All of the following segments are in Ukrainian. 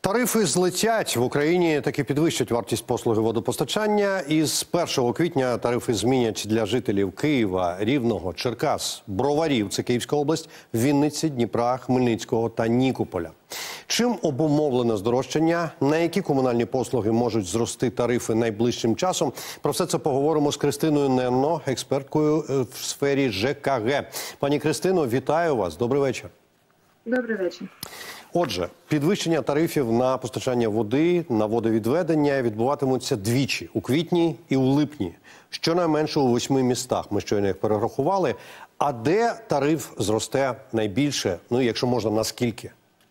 Тарифи злетять. В Україні таки підвищать вартість послуги водопостачання. Із 1 квітня тарифи змінять для жителів Києва, Рівного, Черкас, Броварів – це Київська область, Вінниці, Дніпра, Хмельницького та Нікополя. Чим обумовлено здорожчання? На які комунальні послуги можуть зрости тарифи найближчим часом? Про все це поговоримо з Кристиною Ненно, експерткою в сфері ЖКГ. Пані Кристино, вітаю вас. Добрий вечір. Добрий вечір. Отже, підвищення тарифів на постачання води, на водовідведення відбуватимуться двічі – у квітні і у липні. Щонайменше у 8 містах, ми щойно їх перерахували. А де тариф зросте найбільше? Ну, якщо можна, наскільки?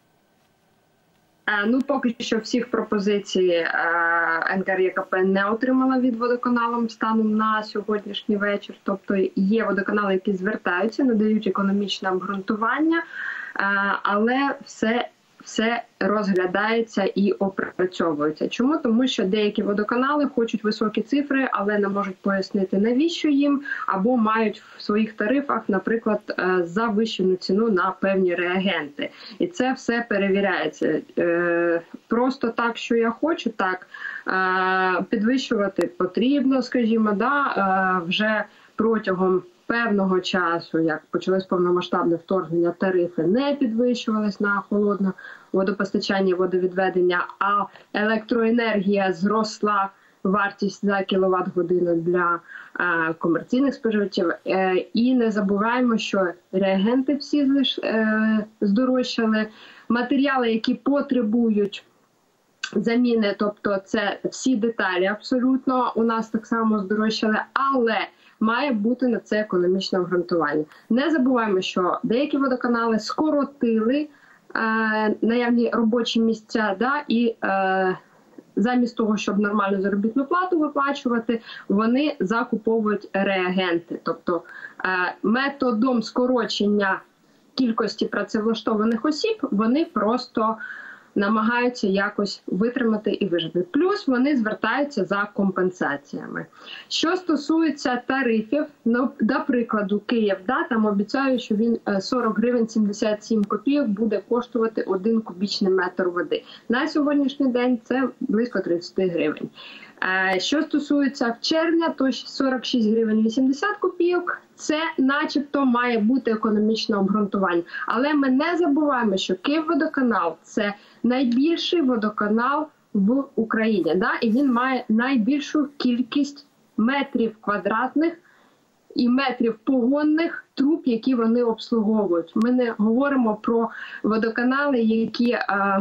Ну, поки що всіх пропозицій НКРЕКП не отримала від водоканалу станом на сьогоднішній вечір. Тобто є водоканали, які звертаються, надають економічне обґрунтування, але все розглядається і опрацьовується. Чому? Тому що деякі водоканали хочуть високі цифри, але не можуть пояснити, навіщо їм, або мають в своїх тарифах, наприклад, завищену ціну на певні реагенти. І це все перевіряється. Просто так, що я хочу, так, підвищувати потрібно, скажімо, вже протягом певного часу, як почалось повномасштабне вторгнення, тарифи не підвищувались на холодне водопостачання, водовідведення, а електроенергія зросла, вартість за кіловат-годину для комерційних споживачів. І не забуваємо, що реагенти всі здорожчали, матеріали, які потребують заміни, тобто це всі деталі абсолютно у нас так само здорожчали, але має бути на це економічне обґрунтування. Не забуваємо, що деякі водоканали скоротили наявні робочі місця, і замість того, щоб нормальну заробітну плату виплачувати, вони закуповують реагенти. Тобто методом скорочення кількості працевлаштованих осіб вони просто намагаються якось витримати і вижити. Плюс вони звертаються за компенсаціями. Що стосується тарифів, до прикладу, Київ, там обіцяють, що він 40 гривень 77 копійок буде коштувати 1 кубічний метр води. На сьогоднішній день це близько 30 гривень. Що стосується червня, то 46 гривень 80 копійок. Це начебто має бути економічне обґрунтування. Але ми не забуваємо, що Київводоканал – це найбільший водоканал в Україні. І він має найбільшу кількість метрів квадратних і метрів погонних труб, які вони обслуговують. Ми не говоримо про водоканали, які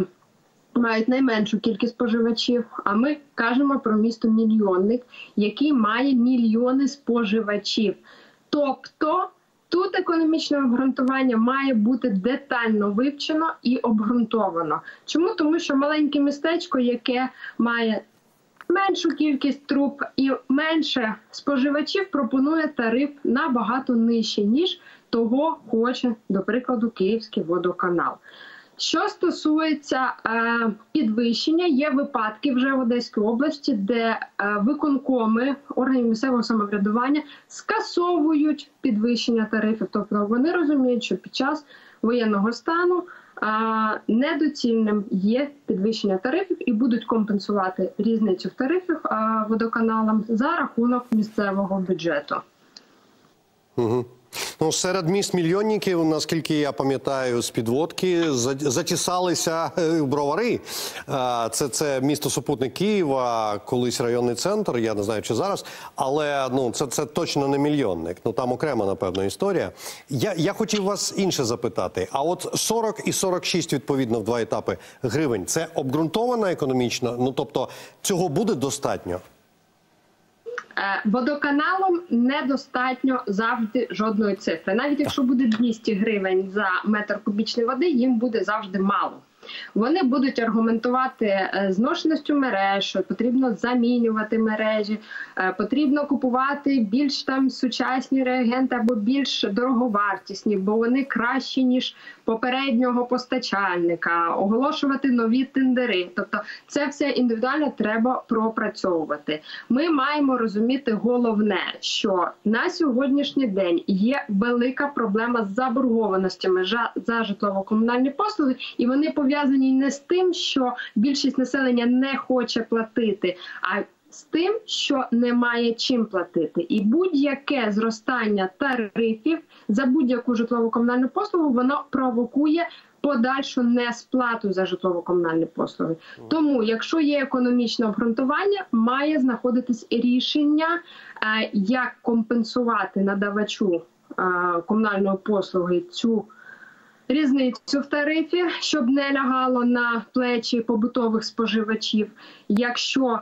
мають найменшу кількість споживачів, а ми кажемо про місто-мільйонник, який має мільйони споживачів. Тобто тут економічне обґрунтування має бути детально вивчено і обґрунтовано. Чому? Тому що маленьке містечко, яке має меншу кількість труб і менше споживачів, пропонує тариф набагато нижче, ніж того хоче, до прикладу, Київський водоканал. Що стосується підвищення, є випадки вже в Одеській області, де виконкоми органів місцевого самоврядування скасовують підвищення тарифів. Тобто вони розуміють, що під час воєнного стану недоцільним є підвищення тарифів і будуть компенсувати різницю в тарифах водоканалам за рахунок місцевого бюджету. Угу. Ну, серед міст-мільйонників, наскільки я пам'ятаю, з підводки затісалися Бровари. Це місто-супутник Києва, колись районний центр, я не знаю, чи зараз, але це точно не мільйонник. Там окрема, напевно, історія. Я хотів вас інше запитати. А от 40 і 46, відповідно, в 2 етапи гривень, це обґрунтована економічно? Тобто, цього буде достатньо? Водоканалам недостатньо завжди жодної цифри. Навіть якщо буде 200 гривень за метр кубічної води, їм буде завжди мало. Вони будуть аргументувати зношеністю мереж, що потрібно замінювати мережі, потрібно купувати більш сучасні реагенти або більш дороговартісні, бо вони кращі, ніж попереднього постачальника, оголошувати нові тендери. Тобто це все індивідуально треба пропрацьовувати. Ми маємо розуміти головне, що на сьогоднішній день є велика проблема з заборгованостями за житлово-комунальні послуги, і вони пов'язані пов'язані не з тим, що більшість населення не хоче платити, а з тим, що немає чим платити. І будь-яке зростання тарифів за будь-яку житлово-комунальну послугу, воно провокує подальшу несплату за житлово-комунальні послуги. Тому, якщо є економічне обґрунтування, має знаходитись рішення, як компенсувати надавачу комунальної послуги цю різницю в тарифі, щоб не лягало на плечі побутових споживачів, якщо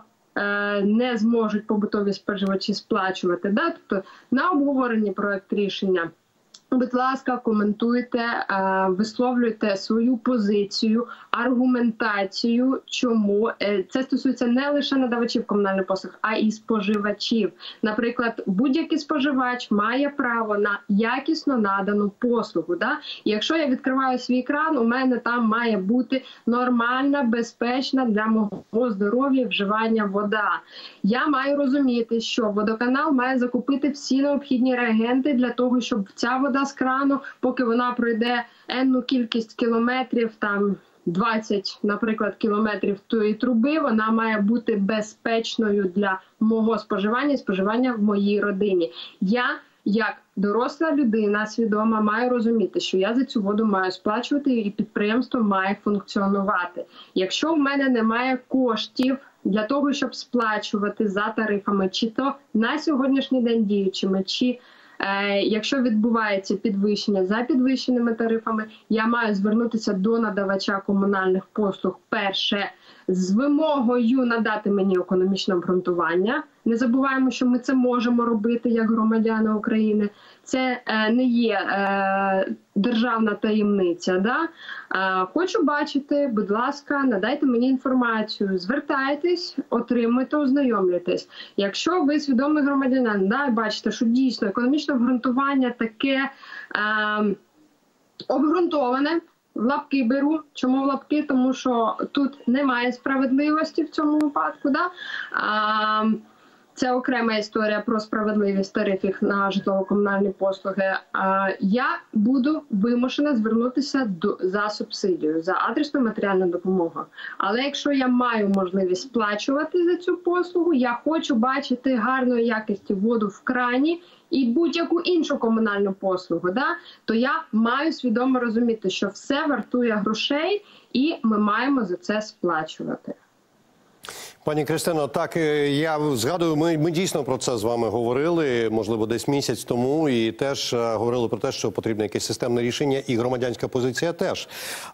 не зможуть побутові споживачі сплачувати. Да? Тобто на обговоренні проект рішення, будь ласка, коментуйте, висловлюйте свою позицію, аргументацію, чому. Це стосується не лише надавачів комунальних послуг, а і споживачів. Наприклад, будь-який споживач має право на якісно надану послугу. Да? І якщо я відкриваю свій кран, у мене там має бути нормальна, безпечна для мого здоров'я вживання вода. Я маю розуміти, що водоканал має закупити всі необхідні реагенти для того, щоб ця вода з крану, поки вона пройде енну кількість кілометрів, там 20, наприклад, кілометрів тої труби, вона має бути безпечною для мого споживання і споживання в моїй родині. Я, як доросла людина, свідома, маю розуміти, що я за цю воду маю сплачувати і підприємство має функціонувати. Якщо в мене немає коштів для того, щоб сплачувати за тарифами, чи то на сьогоднішній день діючими, чи якщо відбувається підвищення за підвищеними тарифами, я маю звернутися до надавача комунальних послуг перше з вимогою надати мені економічне обґрунтування. Не забуваємо, що ми це можемо робити як громадяни України. Це не є державна таємниця. Да? Хочу бачити, будь ласка, надайте мені інформацію. Звертайтесь, отримуйте, ознайомлюйтесь. Якщо ви свідомий громадянин, да, і бачите, що дійсно економічне обґрунтування таке обґрунтоване, в лапки беру. Чому в лапки? Тому що тут немає справедливості в цьому випадку. Да? Це окрема історія про справедливість тарифів на житлово-комунальні послуги. Я буду вимушена звернутися за субсидію, за адресну матеріальну допомогу. Але якщо я маю можливість сплачувати за цю послугу, я хочу бачити гарної якості воду в крані і будь-яку іншу комунальну послугу, да, то я маю свідомо розуміти, що все вартує грошей і ми маємо за це сплачувати. Пані Кристино, так, я згадую, ми дійсно про це з вами говорили, можливо, десь місяць тому, і теж говорили про те, що потрібне якесь системне рішення, і громадянська позиція теж.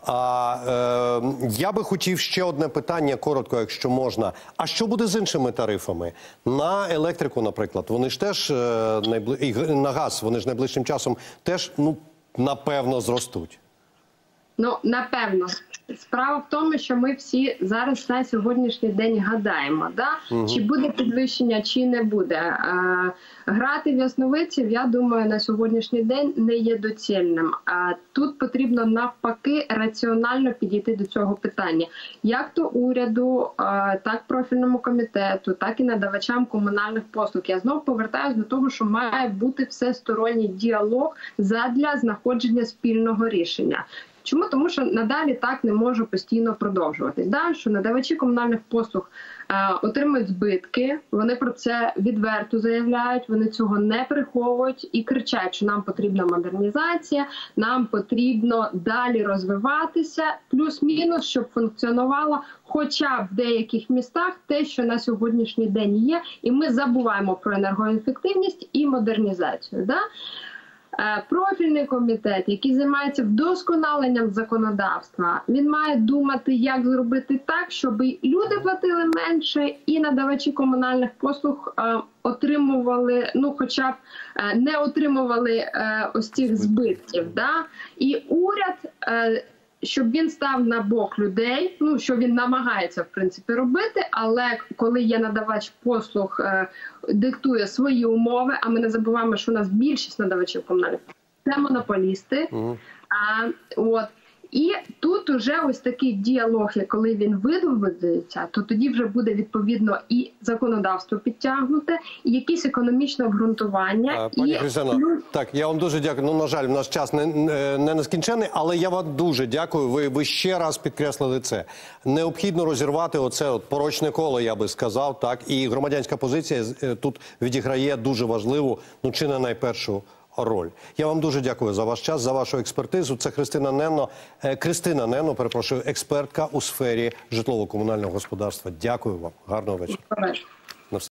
Я би хотів ще одне питання, коротко, якщо можна. А що буде з іншими тарифами? На електрику, наприклад, вони ж теж, і на газ, вони ж найближчим часом теж, напевно, зростуть. Напевно. Справа в тому, що ми всі зараз на сьогоднішній день гадаємо, да? Чи буде підвищення, чи не буде. Грати в ясновидців, я думаю, на сьогоднішній день не є доцільним. Тут потрібно навпаки раціонально підійти до цього питання. Як то уряду, так профільному комітету, так і надавачам комунальних послуг. Я знову повертаюся до того, що має бути всесторонній діалог задля знаходження спільного рішення. Чому? Тому що надалі так не може постійно продовжуватись. Да? Що надавачі комунальних послуг отримують збитки, вони про це відверто заявляють, вони цього не приховують і кричать, що нам потрібна модернізація, нам потрібно далі розвиватися, плюс-мінус, щоб функціонувало хоча б в деяких містах те, що на сьогоднішній день є, і ми забуваємо про енергоефективність і модернізацію. Да? Профільний комітет, який займається вдосконаленням законодавства, він має думати, як зробити так, щоб люди платили менше і надавачі комунальних послуг отримували, хоча б не отримували ось цих збитків. Да? І уряд, щоб він став на бок людей, що він намагається, в принципі, робити, але коли є надавач послуг, диктує свої умови, а ми не забуваємо, що у нас більшість надавачів комунальних – це монополісти. І тут уже ось такий діалог, коли він видобудеться, то тоді вже буде відповідно і законодавство підтягнуте, і якісь економічне обґрунтування. Пані Христина, так, я вам дуже дякую. Ну, на жаль, в нас час не нескінчений, але я вам дуже дякую. Ви ще раз підкреслили це. Необхідно розірвати оце от порочне коло, я би сказав, так, і громадянська позиція тут відіграє дуже важливу, ну, чи не найпершу роль. Я вам дуже дякую за ваш час, за вашу експертизу. Це Кристина Ненно, перепрошую, експертка у сфері житлово-комунального господарства. Дякую вам. Гарного вечора.